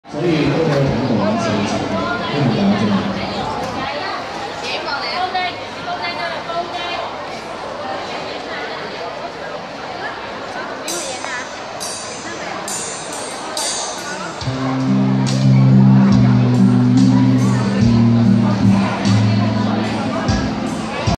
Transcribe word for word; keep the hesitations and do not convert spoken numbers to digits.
所以各位同學玩四十嘅，都唔搞正。嗯